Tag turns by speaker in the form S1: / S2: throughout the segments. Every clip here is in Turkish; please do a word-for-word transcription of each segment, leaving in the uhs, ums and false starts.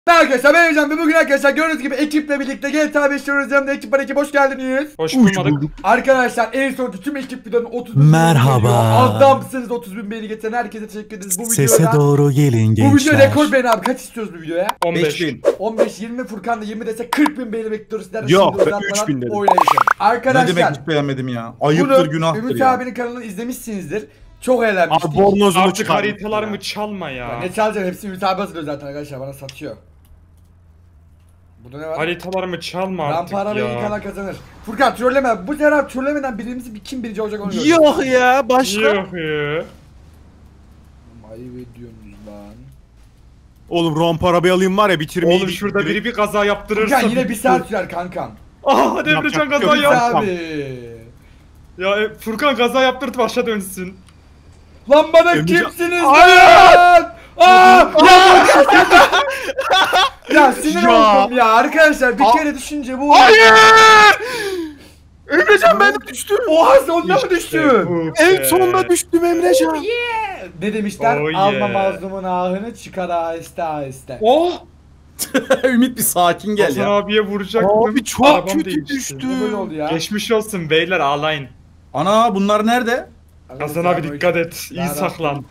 S1: Merhaba arkadaşlar, ben Ercan ve bugün arkadaşlar gördüğünüz gibi ekiple birlikte G T A beş oynuyoruz. Yanımda ekip var. Ekip hoş geldiniz.
S2: Hoş bulmadık.
S1: Arkadaşlar en son tüm ekip videonun otuz bin
S3: merhaba.
S1: Adamsınız, otuz bin beğeni getiren herkese teşekkür ederiz. Bu
S3: Sese
S1: videoda,
S3: doğru gelin gençler.
S1: bu video rekor beğeni abi. Kaç istiyoruz bu videoya?
S2: on beş
S4: bin.
S1: on beş yirmi, Furkan da yirmi dese kırk bin beğeni bekliyoruz. Sizlerden
S4: Yok,
S1: şimdi
S4: ben
S1: uzatmadan
S4: üç bin dedim.
S1: oynayalım.
S4: Ne
S1: Arkadaşlar
S4: demek hiç beğenmedim ya. Ayıptır,
S1: bunu
S4: günahtır
S1: Ümit
S4: ya.
S1: abinin kanalını izlemişsinizdir. Çok eğlenmiştik.
S3: Abi bornozunu
S2: Artık
S3: çıkar.
S2: haritalarımı çalma ya.
S1: Ne çalacağım, hepsini Ümit abi hazırlıyor zaten arkadaşlar, bana satıyor. Burada ne var?
S2: Haritalarımı çalma artık
S1: Rampara ve iyi
S2: ya.
S1: kanal kazanır. Furkan trolleme. Bu sefer trollemeden birimizi bir kim birinci olacak onu göreceğiz.
S3: Yok ya başka.
S2: Yok ya.
S1: Ayıp ediyorsunuz lan.
S3: Oğlum rampa arabayı alayım var ya bitirmeyi.
S2: Oğlum şurada biri bir kaza yaptırırsa.
S1: Furkan yine bir saat sürer kankam.
S2: Aa hadi Emrecan
S3: Yapacak
S2: kaza
S3: yok.
S2: yap.
S3: Tamam.
S1: Abi.
S2: Ya e, Furkan kaza yaptırıp başa dönsün.
S1: Lan bana
S3: Emrecan-
S1: kimsiniz lan? Aa! Ya Furkan! Ya sinir
S3: Ya.
S1: oldum ya arkadaşlar, bir
S3: Aa.
S1: kere düşünce bu.
S3: Hayır! Emrecan ben de düştüm.
S1: Oha, sonunda mı
S2: İşte
S1: düştün?
S2: bu
S3: En
S2: be.
S3: sonunda düştüm Emrecan.
S1: Ne demişler?
S2: Oh
S1: Alma
S2: yeah.
S1: mazlumun ahını, çıkar aheste aheste.
S2: Oh!
S4: Ümit bir sakin gel
S2: Hasan
S4: ya.
S2: abiye vuracaktım.
S3: Abi çok
S2: Arabam
S3: kötü
S2: değişti.
S3: düştü.
S1: Ne böyle oldu ya?
S2: Geçmiş olsun beyler, ağlayın.
S4: Ana bunlar nerede?
S2: Hasan abi dikkat et. İyi
S1: Daha
S2: saklan.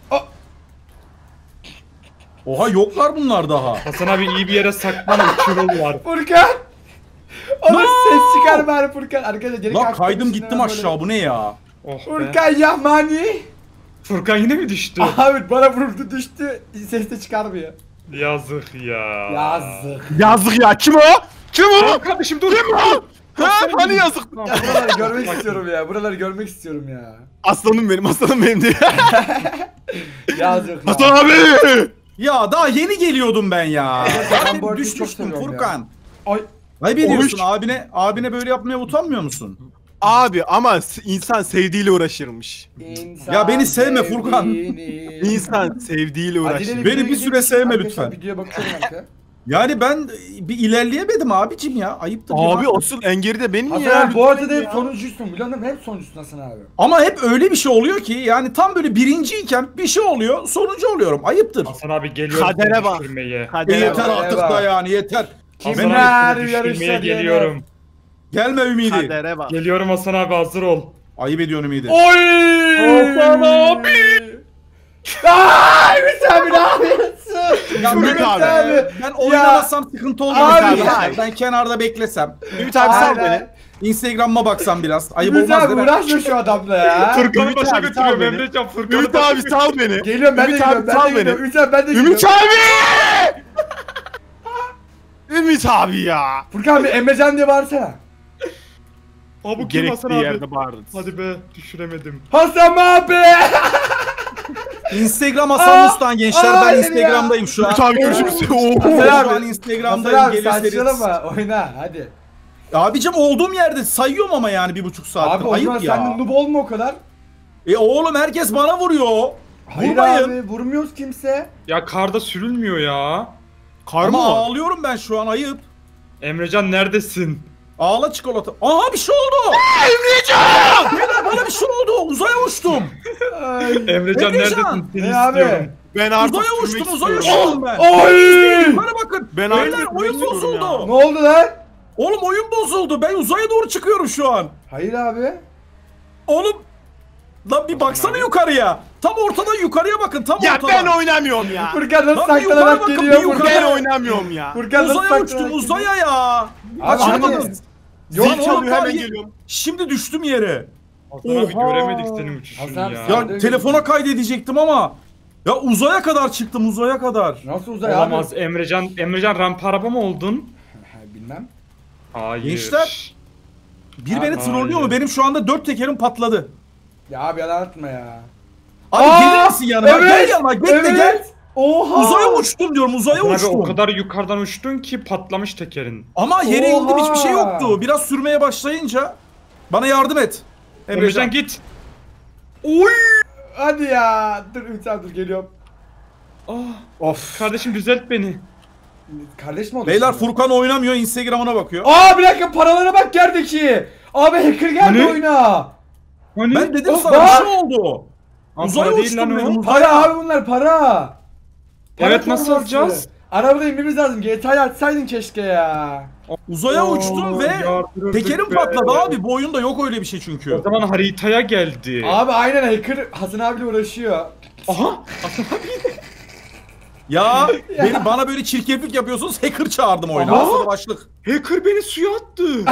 S4: Oha yoklar bunlar daha.
S2: Hasan abi iyi bir yere saklan, uçurum var.
S1: Furkan! Oğlum ses çıkar bari Furkan. Arkadaşlar geri
S4: Lan
S1: kalktım,
S4: kaydım
S1: içinden
S4: gittim
S1: böyle-
S4: aşağı, bu ne ya?
S2: Oh be.
S1: Furkan Yahmani.
S2: Furkan yine mi düştü?
S1: Abi bana vurdu, düştü. Ses de çıkarmıyor.
S2: Yazık ya.
S1: Yazık.
S3: Yazık ya kim o? Kim o?
S2: Aa, kardeşim dur.
S3: Ha hani yazık.
S1: Buraları görmek istiyorum ya. Buraları görmek istiyorum ya.
S3: Aslanım benim aslanım benim diye.
S1: Yazık ya.
S3: Hasan abi.
S4: Ya daha yeni geliyordum ben ya.
S1: Ben bu arada çok
S4: Düşmüştüm
S1: seviyorum
S4: Furkan.
S1: Ay.
S4: Ayıp ediyorsun
S3: Oy.
S4: abine. Abine böyle yapmaya utanmıyor musun?
S3: Abi ama s- insan sevdiğiyle uğraşırmış.
S1: İnsan
S4: Ya beni sevme Furkan.
S1: sevdiğini-
S3: İnsan sevdiğiyle
S1: Acele
S3: uğraşır.
S4: Beni
S1: videoya
S4: bir süre
S1: gideyim.
S4: sevme
S1: Arkadaşlar,
S4: lütfen.
S1: Videoya bakıyorum arka.
S4: Yani ben bir ilerleyemedim abicim ya. Ayıptır.
S3: Abi
S4: günahtır.
S3: asıl en geride benim
S1: Hasan
S3: ya.
S1: abi bu arada da hep
S3: Ya.
S1: sonuncusun. Biliyor musun? Hep sonuncusun Hasan abi.
S4: Ama hep öyle bir şey oluyor ki yani tam böyle birinciyken bir şey oluyor, sonuncu oluyorum. Ayıptır.
S2: Hasan abi geliyor.
S3: Kadere bak.
S2: düşürmeye.
S4: E
S3: Kadere
S4: yeter
S3: bak.
S4: artık
S1: bak.
S4: da yani yeter.
S2: Hasan
S1: Kimler
S2: abi seni
S1: yarışa
S2: düşürmeye
S1: diyelim.
S2: geliyorum.
S4: Gelme Ümidi.
S3: Kadere bak.
S2: Geliyorum Hasan abi, hazır ol.
S4: Ayıp ediyorsun Ümidi.
S1: Oy!
S2: Hasan abi!
S1: Aaa! Ümit abi ne yapıyorsun?
S4: Ya
S3: Ümit
S4: Ümit
S3: abi.
S4: abi. Ben oynamasam sıkıntı olmaz
S1: Abi
S4: abi.
S1: ya.
S4: Ben kenarda beklesem.
S3: Ümit abi sal
S1: Aynen.
S3: beni.
S4: Instagram'ıma baksam biraz. Ayıp
S1: Ümit
S4: olmaz
S1: abi
S4: değil mi?
S1: uğraşma şu adamla ya.
S2: Furkan'ı
S3: Ümit
S2: başa
S3: abi,
S2: götürüyorum
S3: sal beni.
S2: Emrecan. Furkan'ı
S3: Ümit
S2: başa
S3: abi sal beni.
S1: Geliyorum, ben de
S3: Ümit abi,
S1: geliyorum, ben
S3: sal
S1: de
S3: beni.
S1: geliyorum. Ümit abi ben de
S3: Ümit
S1: geliyorum.
S3: abi! Ümit abi ya.
S1: Furkan bir Emrecan diye bağırsana.
S2: Aa bu kim Hasan
S3: Gerektiği
S2: abi?
S3: yerde bağırdın.
S2: Hadi be, düşüremedim.
S1: Hasan abi!
S4: Instagram Hasan Mustan gençler.
S1: Aa,
S4: Ben
S1: hayır
S4: Instagram'dayım şu an.
S3: Ümit abi görüşürüz. Oo.
S1: Hasan
S4: Şu
S1: abi.
S4: an
S1: Hasan
S4: Instagram'dayım.
S1: abi
S4: Gelirseniz.
S1: saçmalama, oyna hadi.
S4: Abicim olduğum yerde sayıyorum ama yani bir buçuk saattir.
S1: Abi o zaman
S4: Ayıp
S1: sen de
S4: ya.
S1: noob olma o kadar.
S4: E oğlum herkes bana vuruyor.
S1: Hayır
S4: Vurmayın.
S1: abi, vurmuyoruz kimse.
S2: Ya karda sürülmüyor ya.
S3: Kar
S4: Ama
S3: mı?
S4: ağlıyorum ben şu an, ayıp.
S2: Emrecan neredesin?
S4: Ağla çikolata. Aha bir şey oldu. Emrecan! Beyler bana bir şey oldu. Uzaya uçtum.
S1: Ay.
S2: Emrecan
S4: Emrecan!
S2: neredesin? Seni
S1: Ne abi?
S2: istiyorum.
S3: Ben artık
S4: Uzaya
S3: sürmek
S4: uçtum, uzaya
S3: istiyorum.
S4: uçtum ben.
S1: Oy!
S4: Bana bakın.
S3: Ben
S4: Beyler
S3: artık
S4: oyun
S3: sürmek istiyorum
S4: bozuldu.
S1: Ne oldu lan?
S4: Oğlum oyun bozuldu. Ben uzaya doğru çıkıyorum şu an.
S1: Hayır abi.
S4: Oğlum. Lan bir baksana yukarıya. Tam ortadan yukarıya bakın. Tam
S3: Ya
S4: ortadan.
S3: ben oynamıyorum ya.
S1: Furkan nasıl
S4: Lan bir yukarı
S1: saklanarak
S4: bakın,
S1: geliyor
S4: bir yukarı.
S1: Furkan?
S3: Ben oynamıyorum ya.
S1: Furkan nasıl
S4: Uzaya
S1: saklanarak
S4: uçtum,
S1: geliyor?
S4: uzaya ya.
S1: Abi
S4: Kaçamadınız.
S3: Zil
S4: Lan oğlum,
S3: çalıyor hemen
S4: tam-
S3: geliyorum.
S4: Şimdi düştüm yere.
S2: Hasan abi
S4: Oha!
S2: göremedik senin uçuşunu
S1: Hasan,
S2: ya.
S1: sen-
S4: Ya
S1: Nerede
S4: telefona kaydedecektim ama. Ya uzaya kadar çıktım, uzaya kadar.
S1: Nasıl uzay
S2: Olamaz
S1: abi?
S2: Emrecan. Emrecan rampa araba mı oldun?
S1: Ha, bilmem.
S2: Hayır.
S4: Gençler. Bir
S1: Abi,
S4: beni trollüyor
S2: hayır.
S4: mu? Benim şu anda dört tekerim patladı.
S1: Ya abi yalan atma ya.
S4: Abi
S1: Aa,
S4: gelir misin yanıma?
S1: evet,
S4: Gel yanıma, gel de
S1: evet.
S4: gel.
S1: Oha!
S4: Uzaya uçtum diyorum, uzaya
S2: Hasan abi
S4: uçtum.
S2: o kadar yukarıdan uçtun ki patlamış tekerin.
S4: Ama yere indim,
S1: Oha!
S4: hiçbir şey yoktu. Biraz sürmeye başlayınca bana yardım et.
S2: Emrecan
S4: Emrecan.
S2: git. Oy!
S1: Hadi ya. Dur Ümit abi dur geliyorum.
S2: Ah,
S4: Of.
S2: kardeşim düzelt beni.
S1: Kardeş mi oldu?
S4: Beyler
S1: şimdi?
S4: Furkan oynamıyor, Instagram'ına bakıyor.
S1: Aa bir dakika, paralara bak yerdeki. Abi hacker geldi
S2: Ne?
S1: oyuna.
S2: Hani?
S4: Ben dedim
S1: Of,
S4: sana bir
S1: bak.
S4: şey oldu.
S2: Aa,
S4: Uzaya
S2: para değil
S4: uçtum
S2: lan o.
S4: dedim, uzaya.
S1: Para abi bunlar para. Para
S2: Evet, nasıl
S1: torbası.
S2: alacağız?
S1: Arabada inmemiz lazım. G T A'yı açsaydın keşke ya.
S4: Uzaya
S2: Oo,
S4: uçtum ve
S2: yardırdık
S4: tekerim
S2: be.
S4: patladı abi. Bu oyunda yok öyle bir şey çünkü.
S2: O zaman haritaya geldi.
S1: Abi aynen hacker Hasan abiyle uğraşıyor.
S2: Aha.
S4: Ya beni bana böyle çirkeflik yapıyorsunuz, hacker çağırdım oyuna.
S2: Aha.
S4: Aslında başlık.
S2: Hacker beni suya attı.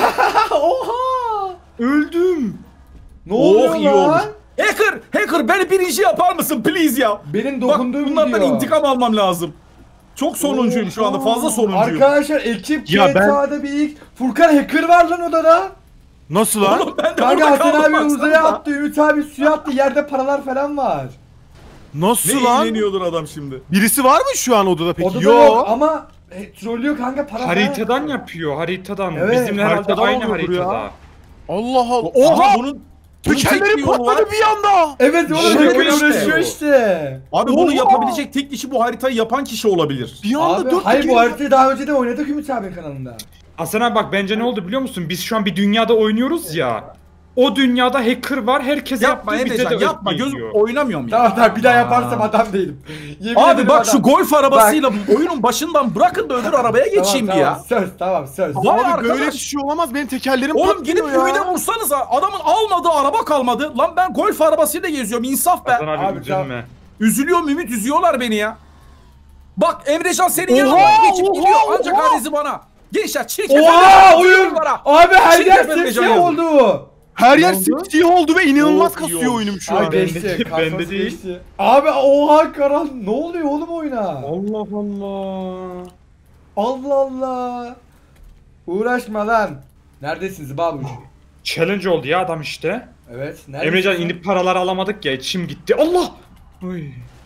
S1: Oha!
S2: Öldüm.
S1: Ne oluyor
S4: Oh, iyi
S1: lan?
S4: olmuş. Hacker, hacker beni birinci yapar mısın please ya?
S1: Benim
S4: Bak
S1: dokunduğum
S4: bunlardan
S1: video.
S4: intikam almam lazım. Çok sonuncuyum şu anda, fazla sonuncuyum.
S1: Arkadaşlar ekip
S3: Ya
S1: G T A'da bir ilk. Furkan hacker var lan odada.
S3: Nasıl lan?
S4: Oğlum ben de
S1: Kanka
S4: burada
S1: Hasan
S4: kaldım
S1: abi uzaya
S4: baksanıza.
S1: attı, Ümit abi suya attı, yerde paralar falan var.
S3: Nasıl
S4: Ne
S3: lan?
S4: eğleniyordur adam şimdi.
S3: Birisi var mı şu an odada peki?
S1: Odada
S3: Yo.
S1: yok ama e, trollüyor kanka para falan.
S2: Haritadan yapıyor, haritadan.
S1: Evet,
S2: Bizim herhalde
S3: haritadan
S2: aynı
S3: oluyordur ya.
S2: haritada.
S3: Allah Allah.
S4: Oha
S3: Oha!
S4: bunun, bunun tek bir
S3: Tekerlerim
S4: yolu var.
S3: patladı bir anda.
S1: Evet oğlum
S4: İşte
S1: hacker
S4: bu işte.
S1: uğraşıyor işte.
S4: Abi bunu
S3: Oha!
S4: yapabilecek tek kişi bu haritayı yapan kişi olabilir.
S3: Bir anda
S1: Abi
S3: dört
S1: hayır bu
S3: tekerim-
S1: haritayı daha önce de oynadık Ümit abi kanalında.
S2: Hasan abi bak bence ne oldu biliyor musun? Biz şu an bir dünyada oynuyoruz ya. O dünyada hacker var, herkes
S4: Yapma
S2: yaptı, bize de
S4: Emrecan yapma,
S2: geliyor.
S4: gözüm oynamıyorum ya.
S1: Tamam tamam bir daha
S4: Aa.
S1: yaparsam adam değilim. Yemin
S4: Abi
S1: ederim
S4: bak
S1: adam.
S4: şu golf arabasıyla oyunun başından bırakın da öbür arabaya geçeyim
S1: tamam,
S4: bir
S1: tamam,
S4: ya.
S1: Söz tamam söz.
S4: Vay
S3: Abi
S4: arkadaş.
S3: böyle bir şey olamaz. Benim tekerlerim
S4: Oğlum
S3: patlıyor
S4: gidip
S3: ya.
S4: ümide vursanıza. Adamın almadığı araba kalmadı. Lan ben golf arabasıyla geziyorum. İnsaf be.
S2: Hasan abi,
S1: Abi,
S2: üzülme.
S4: Üzülüyorum Ümit, üzüyorlar beni ya. Bak Emrecan senin
S3: Oha,
S4: yanından geçip
S3: oha,
S4: gidiyor. Ancak
S3: oha.
S4: adresi bana. Gençler çirkef.
S1: Oha
S4: Emrecan,
S1: oyun.
S4: bana.
S1: Abi her
S4: Çirkef
S1: yer
S4: Emrecan
S1: simsiyah
S4: yazın.
S1: oldu.
S3: Her yer
S2: oldu?
S3: simsiyah oldu ve inanılmaz
S4: Çok iyi
S3: kasıyor
S4: olmuş.
S3: oyunum şu
S1: Ay
S3: an.
S1: geçti.
S2: Bende-
S1: Kasması
S2: bende değil.
S1: geçti. Abi oha karan ne oluyor oğlum oyuna?
S2: Allah Allah.
S1: Allah Allah. Uğraşma lan. Neredesiniz babuş?
S2: Challenge oldu ya adam işte.
S1: Evet. Neredesiniz?
S2: Emrecan inip paraları alamadık ya, içim gitti. Allah! Uy.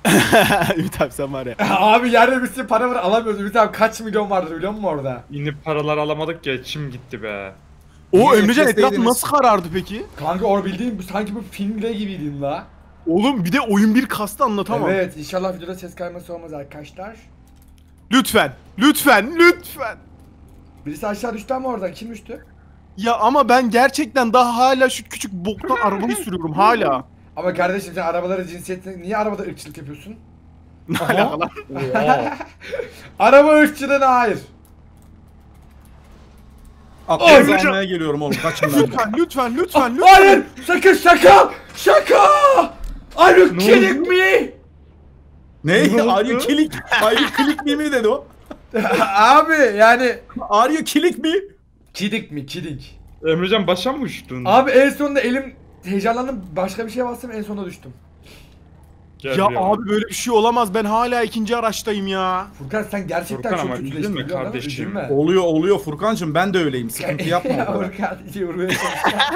S3: Ümit abi sen var ya.
S1: Abi yerde bir sürü para var alamıyoruz. Ümit abi kaç milyon vardır biliyor musun orada?
S2: İnip paraları alamadık ya, içim gitti be.
S3: O
S4: Niye
S3: Emrecan etraf
S4: nefesleydiniz?
S3: nasıl karardı peki?
S1: Kanka or bildiğin bu sanki bu filmde gibiydin la.
S3: Oğlum bir de oyun bir kastı anlatamam.
S1: Evet inşallah videoda ses kayması olmaz arkadaşlar.
S3: Lütfen. Lütfen. Lütfen.
S1: Birisi aşağı düştü ama oradan kim düştü?
S3: Ya ama ben gerçekten daha hala şu küçük boktan arabayı sürüyorum hala.
S1: Ama kardeşim sen arabaları cinsiyetine niye arabada ırkçılık yapıyorsun?
S3: Ne alaka lan?
S2: Oha.
S1: Araba ırkçılığına hayır.
S4: Aklınızı
S3: Emrecan.
S4: almaya geliyorum oğlum. Kaçın ben.
S3: Lütfen lütfen lütfen lütfen.
S1: Hayır! Sakın şaka! Şaka! Are you kidding me?
S4: Ne?
S2: Ne oldu?
S4: Are you killing? Are you killing me mi dedi o?
S1: Abi yani
S4: Are you killing me?
S1: kidding mi kidding?
S2: Emrecan başa mı uçtun?
S1: Abi en sonunda elim heyecanlandım başka bir şeye bastım en sonunda düştüm.
S2: Gel
S3: Ya
S2: buraya.
S3: abi böyle bir şey olamaz. Ben hala ikinci araçtayım ya.
S1: Furkan sen gerçekten
S2: Furkan
S1: çok
S2: ama
S1: kötüleştin
S2: üzülme
S1: biliyor musun?
S2: kardeşim.
S1: Üzülme.
S4: Oluyor oluyor Furkancığım, ben de öyleyim. Sıkıntı yapma o
S1: Ya
S4: kadar.
S1: Furkan iyi vurmaya çalışıyor.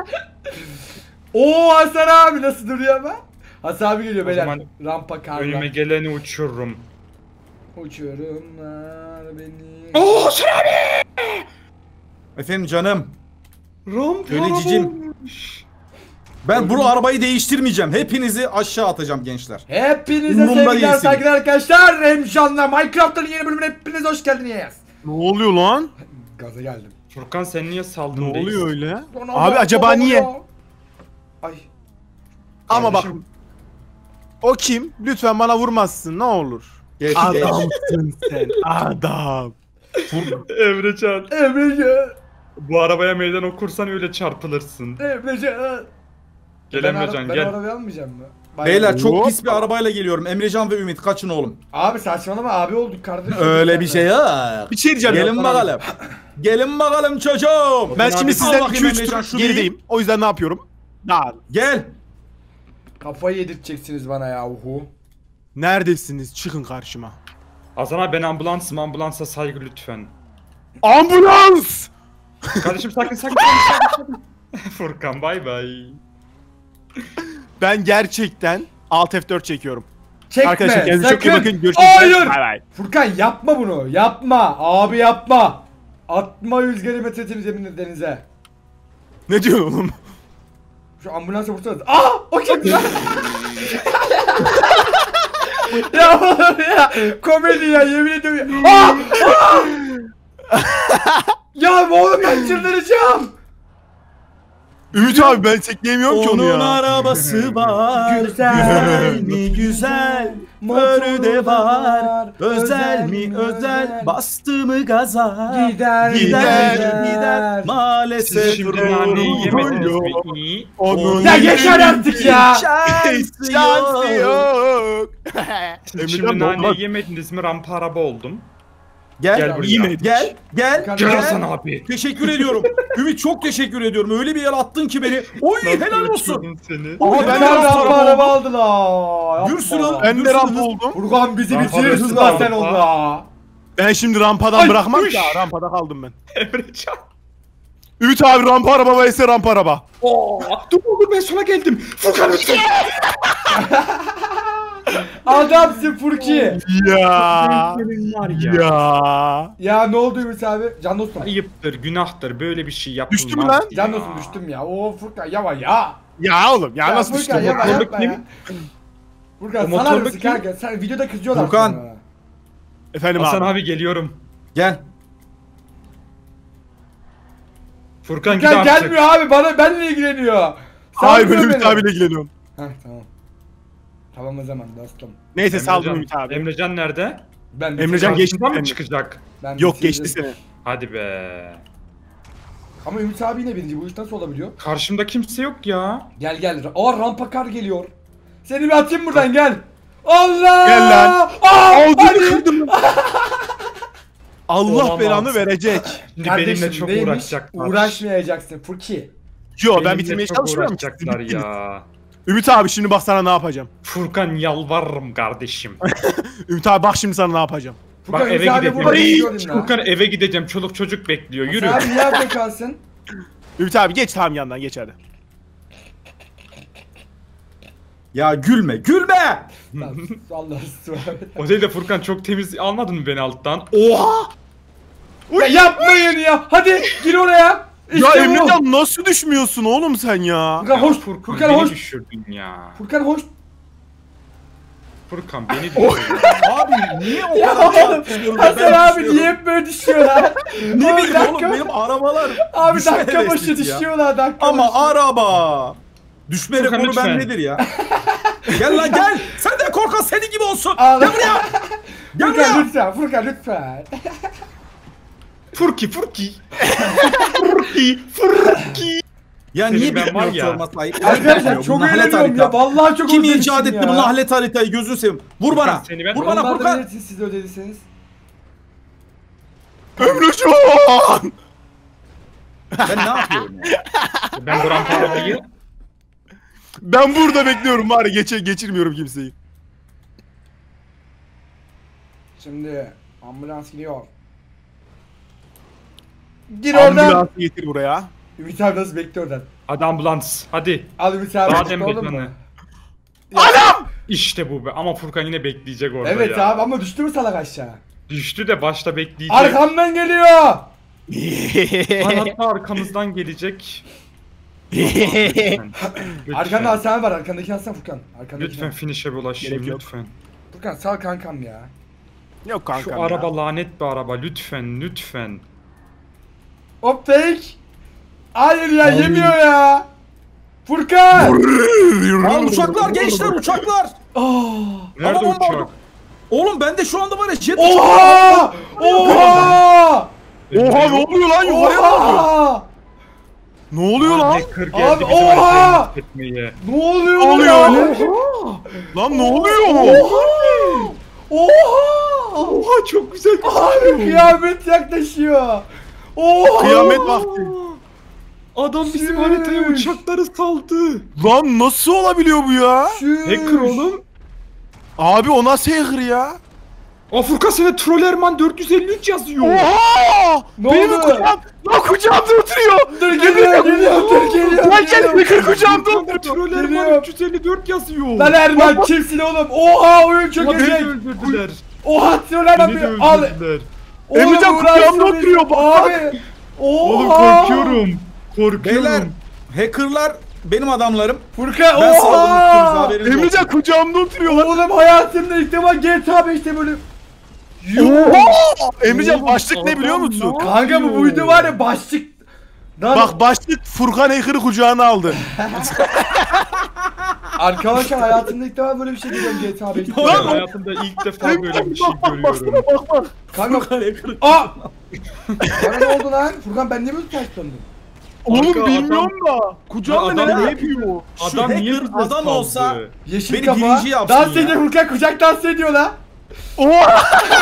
S1: Oo Hasan abi nasıl duruyor ama? Hasan abi geliyor
S2: O
S1: beyler.
S2: zaman
S1: Rampa karla.
S2: Önüme geleni uçururum.
S1: Uçurumlar beni.
S2: Oo Hasan abi!
S4: Efendim canım.
S2: Rampa
S4: Köleciğim. Ben bu arabayı değiştirmeyeceğim. Hepinizi aşağı atacağım gençler.
S1: Hepinize
S4: Umurumda
S1: sevgiler
S4: değilsin.
S1: saygılar arkadaşlar. Remşan'la Minecraft'ın yeni bölümüne hepiniz hoş geldiniz.
S3: Ne oluyor lan?
S1: Gaza geldim.
S2: Furkan sen niye saldın?
S3: Ne oluyor öyle?
S1: Sonra
S3: Abi
S1: bak,
S3: acaba
S1: bak,
S3: niye?
S1: bak. Ay.
S3: Ama bak.
S2: Kardeşim.
S3: O kim? Lütfen bana vurmazsın ne olur.
S4: Geç, geç.
S3: Adamsın sen. Adam.
S2: Emrecan.
S1: Emrecan.
S2: Bu arabaya meydan okursan öyle çarpılırsın.
S1: Emrecan.
S2: Gel
S1: Ben
S2: Emrecan
S1: ara- Ben
S2: gel.
S1: arabayı almayacağım mı? Bay
S4: Beyler
S1: bay.
S4: çok
S3: Hop.
S4: pis bir arabayla geliyorum. Emrecan ve Ümit kaçın oğlum.
S1: Abi saçmalama abi olduk kardeşim.
S4: Öyle bir şey ya.
S3: Bir şey diyeceğim.
S4: Gelin bakalım. Gelin bakalım çocuğum.
S3: Ben
S2: Abi,
S3: şimdi
S2: al
S3: sizden
S4: bakayım
S3: iki üç
S4: Emrecan,
S3: tur
S4: şunu
S3: gerideyim. O yüzden ne yapıyorum? Daha.
S4: Gel.
S1: Kafayı yedirteceksiniz bana ya uhu.
S3: Neredesiniz? Çıkın karşıma.
S2: Hasan abi ben ambulansım, ambulansa saygı lütfen.
S3: Ambulans!
S2: Kardeşim sakin sakin sakin sakin. Furkan bay bay.
S3: Ben gerçekten Alt F dört çekiyorum.
S1: Çekme
S3: Arkadaşlar kendinize çok iyi
S1: sakın.
S3: bakın. Görüşmek
S1: Hayır.
S3: üzere. Bay bay.
S1: Furkan yapma bunu. Yapma. Abi yapma. Atma yüz kilometre temizlemin denize.
S3: Ne diyorsun oğlum?
S1: Şu ambulansa vursanız. Aa! O kim lan? Ya oğlum ya. Komedi ya yemin ediyorum. ya. Aa! Aa! Ya oğlum ben çıldıracağım.
S3: Ümit abi ben tekleyemiyorum ki onu
S4: Onun
S3: ya.
S4: arabası var.
S1: Güzel
S4: mi güzel. Motoru de var.
S1: var.
S4: Özel mi özel, bastı mı gaza?
S1: Gider
S3: Gider,
S4: gider.
S2: Siz
S4: Maalesef
S2: şimdi naneyi yemediniz mi? İyi.
S3: Onun
S1: Ya geçer artık ya.
S4: Şansı
S3: şansı
S4: yok.
S3: yok.
S2: Siz şimdi
S3: Emrecan olmaz.
S2: naneyi yemediniz mi? Rampa araba oldum.
S4: Gel,
S2: Gel buraya.
S4: gel, gel, gel,
S1: Gel
S2: Hasan abi.
S4: Teşekkür ediyorum. Ümit çok teşekkür ediyorum. Öyle bir yer attın ki beni. Oy helal olsun.
S2: Uçurdum Seni.
S4: Oy,
S3: Ama ben
S4: helal
S3: de
S4: olsun.
S1: rampa araba aldılar.
S4: Bir sürü-
S1: Yapma.
S3: Ben de
S4: Dur,
S3: rampa
S4: dur.
S3: oldum.
S1: Furkan bizi
S2: Rampa
S1: bitirirsin
S2: hızlı
S1: lan
S2: aldım
S1: sen
S2: ha.
S1: onda.
S3: Ben şimdi rampadan
S2: Ay,
S3: bırakmam
S2: uş.
S3: ya. Rampada kaldım ben.
S2: Emrecan.
S3: Ümit abi rampa araba ise rampa araba.
S2: Oo, dur dur ben sana geldim. Furkan lütfen.
S1: Adamsın Furki.
S3: Ya.
S2: Senin var ya.
S3: Ya.
S1: Ya ne oldu Ümit abi? Can dostum.
S2: Ayıptır, günahtır. Böyle bir şey yapılmaz.
S3: Düştü mü lan?
S2: ya.
S1: Can dostum düştüm ya. Oo Furkan yava ya.
S3: Ya oğlum ya, nasıl
S1: Furkan
S3: düştün?
S1: yava
S2: Motorluk
S1: yapma
S2: kim?
S1: ya. Furkan
S2: O
S1: sanar
S2: motorluk
S1: mısın
S2: kim?
S1: kanka? Sen videoda kızıyorlar
S4: Furkan.
S1: sana.
S3: Efendim
S2: Hasan
S3: abi.
S2: abi geliyorum.
S4: Gel.
S2: Furkan
S1: Furkan
S2: git artık.
S1: gelmiyor abi bana benle ilgileniyor.
S3: Hayır ben
S1: Salmıyor
S3: Ümit
S1: beni.
S3: abiyle ilgileniyorum.
S1: Heh tamam. Tamam o zaman dostum.
S3: Neyse saldım
S2: Emrecan,
S3: Ümit abi.
S2: Emrecan nerede?
S1: Ben
S3: Emrecan
S1: bitireceğim.
S3: geçti
S2: Karşımdan mı
S3: seni.
S2: çıkacak?
S1: Ben
S3: Yok
S1: bitireceğim.
S3: geçti seni.
S2: Hadi be.
S1: Ama Ümit abi yine birinci. Bu iş nasıl olabiliyor?
S2: Karşımda kimse yok ya.
S1: Gel gel. Aa rampa kar geliyor. Seni bir atayım buradan gel. Allah!
S3: Gel lan.
S1: Aa,
S3: Aldığını
S1: hadi.
S3: kırdım. Allah
S2: Olamaz.
S3: belanı verecek.
S2: Şimdi
S1: Kardeşim
S2: benimle çok
S1: neymiş?
S2: uğraşacaklar.
S1: Uğraşmayacaksın Furki.
S3: Yo ben
S2: Benimle
S3: bitirmeye
S2: çok
S3: çalışmıyorum.
S2: uğraşacaklar ya.
S3: Ümit abi şimdi bak sana ne yapacağım.
S2: Furkan yalvarırım kardeşim.
S3: Ümit abi bak şimdi sana ne yapacağım.
S1: Furkan
S2: Bak eve
S1: Ümit abi
S2: gideceğim.
S1: burada
S2: Ay,
S1: bekliyorum ya.
S2: Furkan eve gideceğim. Çoluk çocuk bekliyor. Yürü.
S1: Abi niye yapma kalsın?
S3: Ümit abi geç tamam yandan geç hadi.
S4: Ya gülme, gülme.
S1: Lan Allah ısrar.
S2: O değil de Furkan çok temiz almadın mı beni alttan? Oha!
S1: Ya yapmayın ya. Hadi gir oraya. İşte
S3: Ya
S1: bu.
S3: Emrecan nasıl düşmüyorsun oğlum sen ya?
S1: Furkan hoş.
S2: Furkan,
S1: Furkan
S2: beni
S1: hoş.
S2: düşürdün ya.
S1: Furkan hoş.
S2: Furkan beni düşürdün.
S4: Abi niye o
S1: Ya
S4: kadar
S1: oğlum.
S4: çarpışıyoruz?
S1: Hasan
S4: Ben
S1: abi
S4: düşüyorum.
S1: niye hep böyle düşüyorlar?
S4: Ne
S1: Abi
S4: bileyim
S1: dakika-
S4: oğlum benim arabalar
S1: Abi
S4: düşme
S1: dakika başı
S4: heveslisi ya.
S1: düşüyorlar dakika
S4: Ama
S1: başı.
S4: araba. Düşme
S2: Furkan,
S4: rekoru
S2: lütfen.
S4: bendedir ya. Gel lan gel. Sen de korkan senin gibi olsun.
S1: Ağla.
S4: Gel buraya. Gel
S1: Furkan
S4: buraya.
S1: lütfen. Furkan lütfen.
S2: Furki Furki. Furki Furki.
S4: Ya
S2: Senin
S4: niye
S2: ben
S4: bir
S2: var
S4: yok
S2: ya.
S4: sorma sahip?
S1: Arkadaşlar çok eğleniyorum ya. Vallahi çok
S4: Kim
S1: özlemişim
S4: icat etti
S1: ya.
S4: bu lanet haritayı gözünü seveyim. Vur bana.
S2: seni ben-
S4: Vur bana
S1: Yorumlarda
S4: Furkan.
S1: belirtin siz de ödediyseniz.
S3: Emrecan!
S4: Ben ne yapıyorum ya?
S2: Ben bu rampa arabayı
S3: Ben burada bekliyorum var ya geçe geçirmiyorum kimseyi.
S1: Şimdi ambulans gidiyor. Gir oradan.
S3: Ambulansı getir buraya.
S1: Ümit abi nasıl bekliyor oradan?
S2: hadi ambulans hadi.
S1: Al Ümit abi.
S2: Badem
S1: çıktı, oğlum
S2: bekanı.
S1: mu?
S3: Adam!
S2: İşte bu be ama Furkan yine bekleyecek orada
S1: Evet
S2: ya.
S1: abi ama düştü mü salak aşağı?
S2: Düştü de başta bekleyecek.
S1: Arkamdan geliyor.
S2: Lan hatta arkamızdan gelecek. Lütfen. Lütfen.
S1: Arkanda Hasan var. Arkandaki Hasan Furkan. Arkandaki
S2: Lütfen finish'e ulaşayım
S3: Gerek yok.
S2: lütfen.
S1: Furkan sal kankam ya.
S3: Yok kankam
S2: Şu
S3: ya.
S2: araba lanet bir araba lütfen lütfen.
S1: Hop fake. Hayır ya yemiyor ya. Furkan.
S4: Aa, uçaklar gençler uçaklar.
S1: Aa.
S2: Nerede
S4: Tamam,
S2: uçak?
S4: oldu. Oğlum bende şu anda var ya jet uçağı.
S1: Oha! Oha!
S3: Oha ne oluyor lan yukarıya ne oluyor?
S1: Oha!
S3: Ne oluyor lan?
S2: Hacker geldi
S1: Abi,
S2: bizim
S1: oha!
S2: haritayı mahvetmeye.
S1: Ne oluyor?
S3: Ne oluyor
S1: lan?
S3: oğlum? Lan ne oluyor?
S1: Oha! Oha!
S2: Oha çok güzel
S1: Abi kıyamet yaklaşıyor. Oha!
S3: Kıyamet vakti.
S2: Adam bizim
S1: Şşş.
S2: haritaya uçakları saldı.
S3: Lan nasıl olabiliyor bu ya?
S1: Şuş.
S2: Hacker oğlum.
S3: Abi o nasıl hacker ya?
S2: Aa Furkan sana Trollerman dört yüz elli üç yazıyor.
S3: Oha!
S1: Ne
S3: Benim
S1: oldu?
S3: kucağım, lan kucağımda oturuyor.
S1: Dur geliyor geliyor dur geliyor.
S3: Gel gel
S1: geliyor.
S3: hacker kucağımda
S2: Furkan'da
S3: oturuyor.
S2: Trollerman
S1: Geliyor.
S2: üç yüz elli dört yazıyor.
S1: Lan Erman kimsin oğlum? Oha oyun
S2: Ulan beni de
S1: çökecek.
S2: öldürdüler.
S1: Oha troller
S2: Beni de
S1: abi. Al.
S2: öldürdüler.
S1: Oğlum,
S3: Emrecan
S1: uğraşsın
S3: kucağımda
S1: biz.
S3: oturuyor, bak,
S1: Abi. Oha.
S2: Oğlum korkuyorum. Korkuyorum.
S4: Beyler hackerlar benim adamlarım.
S1: Furkan
S4: Ben saldım üstünüze
S1: oha.
S4: haberiniz olsun.
S3: Emrecan kucağımda oturuyor lan.
S1: Oğlum hayatımda ilk defa G T A beşte böyle.
S3: Oha! Emrecan
S2: Oğlum,
S3: başlık ne biliyor
S2: adam
S3: musun?
S2: ne
S1: Kanka bu buydu var ya başlık. Lan-
S3: Bak başlık Furkan Hacker'ı kucağına aldı.
S1: Arkadaşlar hayatımda ilk defa böyle bir şey görüyorum G T A beşte.
S2: Ben hayatımda ilk defa böyle bir şey görüyorum.
S3: Bak bak.
S1: Kanka.
S4: Kaleye kırık.
S1: Aa! Bana ne oldu lan? Furkan ben niye böyle ters döndüm?
S3: Oğlum
S2: Kanka,
S3: bilmiyorum da. Kucağımda
S2: Ya adam
S3: neler
S2: ne
S3: yapıyor?
S2: Adam
S4: Şu
S2: niye
S4: hacker
S2: bize
S4: adam
S2: saldı?
S4: olsa-
S1: Yeşil
S4: Beni
S1: kafa.
S4: birinci yapsın
S1: Dans
S4: ya.
S1: ediyor Furkan, kucak dans ediyor lan.
S3: Oha!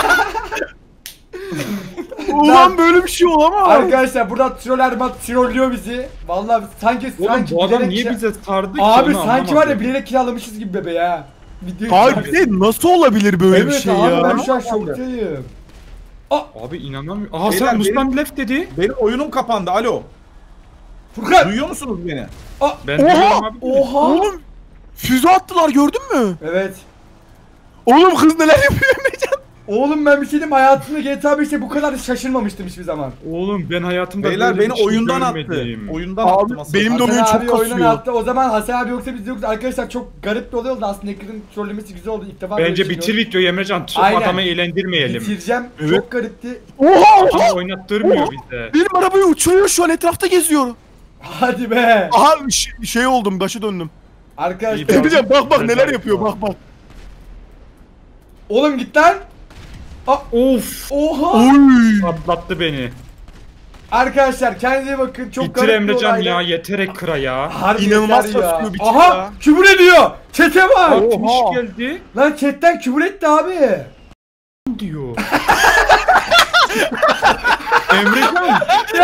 S3: Ulan böyle bir şey olamaz.
S1: Arkadaşlar burada troll Erman trollüyor bizi. Vallahi sanki
S2: Oğlum
S1: sanki
S2: bu adam
S1: bilerek
S2: niye
S1: şey-
S2: bize sardı ki?
S1: Abi
S2: onu
S1: sanki var ya
S2: anlamadım.
S1: bilerek kiralamışız gibi bebe ya. Video
S3: Hayır bir de nasıl olabilir böyle
S1: evet
S3: bir şey
S1: abi
S3: ya?
S1: ben şu an şoktayım.
S2: Abi inanamıyorum. Aha
S4: Beyler,
S2: sen Mustan
S4: benim-
S2: left dedi.
S4: Benim oyunum kapandı. Alo.
S1: Furkan!
S4: Duyuyor musunuz beni?
S2: Ben
S3: Oha!
S2: duyuyorum abi.
S1: Oha!
S3: Oğlum füze attılar gördün mü?
S1: Evet.
S3: Oğlum kız neler yapıyor Emrecan?
S1: Oğlum ben bir şey diyeyim, hayatımda G T A beşte bu kadar şaşırmamıştım hiçbir zaman.
S2: Oğlum ben hayatımda
S4: Beyler
S2: böyle
S4: beni
S2: bir şey
S4: oyundan
S2: görmedim.
S4: attı. Oyundan
S3: Abi,
S4: attı masaya.
S3: benim de
S1: Hasan
S3: oyun çok
S1: abi oyundan
S3: kasıyor.
S1: attı. O zaman Hasan abi yoksa biz yoksa arkadaşlar çok garip bir olay oldu aslında. Ekranın trollemesi güzel oldu. İlk defa böyle
S2: Bence
S1: bir şey
S2: bitir
S1: gördüm.
S2: videoyu Emrecan. Çok
S1: Aynen.
S2: adamı eğlendirmeyelim.
S1: Bitireceğim.
S3: Evet.
S1: Çok garipti.
S3: Oha!
S2: Adam
S3: Oha!
S2: oynattırmıyor
S3: Oha!
S2: bize.
S3: Benim arabayı uçuruyor şu an etrafta geziyor.
S1: Hadi be.
S3: Aha ş- şey oldum başı döndüm.
S1: Arkadaşlar.
S2: İyi, tamam.
S3: Emrecan bak bak neler
S2: Güzel.
S3: yapıyor bak bak.
S1: Oğlum git lan.
S2: Of.
S1: Oha.
S3: Oy!
S2: Patlattı beni.
S1: Arkadaşlar kendinize bakın. Çok
S2: Bitir
S1: garip bir
S2: Emrecan
S1: olaydı.
S2: ya. Yeter ekra ya.
S1: Harbi
S3: İnanılmaz
S1: yeter ya.
S3: kasıyor, bitir
S1: Aha
S3: ya.
S1: küfür ediyor. Çete var.
S2: Bak kim
S3: Oha.
S2: iş geldi
S1: Lan chatten küfür etti abi.
S2: diyor. Emrecan.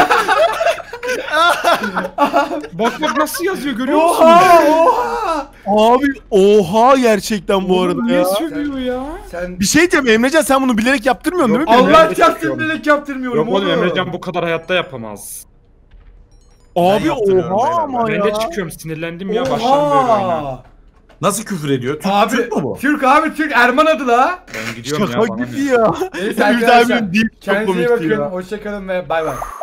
S2: Bak bak nasıl yazıyor görüyor musun?
S1: Oha oha.
S3: Abi oha gerçekten bu
S2: Oğlum
S3: arada
S2: niye
S3: ya.
S2: sövüyor ya?
S1: Sen
S3: Bir şey diyeceğim Emrecan sen bunu bilerek yaptırmıyorsun
S2: Yok,
S3: değil mi?
S2: Allah-
S1: Allah
S2: bilerek
S1: çarpsın
S2: yapıyorum.
S1: bilerek yaptırmıyorum
S2: Yok oğlum
S1: oğlum.
S2: Emrecan bu kadar hayatta yapamaz.
S3: Abi
S4: yaptırıyorum
S3: oha
S4: beyler,
S3: ama
S2: Ben
S3: ya.
S2: de çıkıyorum sinirlendim ya başlarım böyle oyuna.
S1: Oha.
S4: Nasıl küfür ediyor? Türk,
S1: Abi
S4: Türk mü bu?
S1: Türk abi Türk Erman adı la.
S2: Ben gidiyorum
S3: Şaka
S2: ya bana
S3: gibi
S2: ne?
S3: ya.
S1: Neyse
S3: Ümit
S1: arkadaşlar.
S3: abinin deyip çok
S1: Kendinize iyi
S3: komikti
S1: bakın.
S3: ya.
S1: Hoşçakalın ve bay bay.